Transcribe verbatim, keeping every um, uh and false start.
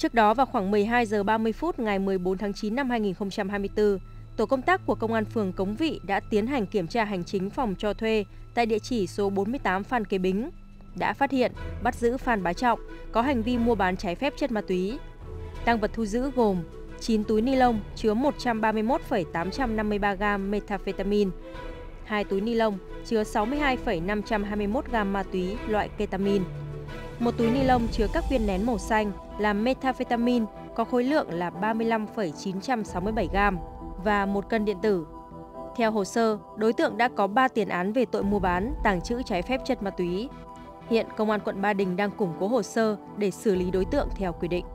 Trước đó vào khoảng mười hai giờ ba mươi phút ngày mười bốn tháng chín năm hai nghìn không trăm hai mươi tư, tổ công tác của Công an phường Cống Vị đã tiến hành kiểm tra hành chính phòng cho thuê tại địa chỉ số bốn mươi tám Phan Kế Bính, đã phát hiện, bắt giữ Phan Bá Trọng có hành vi mua bán trái phép chất ma túy. Tang vật thu giữ gồm chín túi ni lông chứa một trăm ba mươi mốt phẩy tám trăm năm mươi ba gam methamphetamine, hai túi ni lông chứa sáu mươi hai phẩy năm trăm hai mươi mốt gam ma túy loại ketamin, một túi ni lông chứa các viên nén màu xanh là methamphetamine có khối lượng là ba mươi lăm phẩy chín trăm sáu mươi bảy gam và một cân điện tử. Theo hồ sơ, đối tượng đã có ba tiền án về tội mua bán, tàng trữ trái phép chất ma túy. Hiện Công an quận Ba Đình đang củng cố hồ sơ để xử lý đối tượng theo quy định.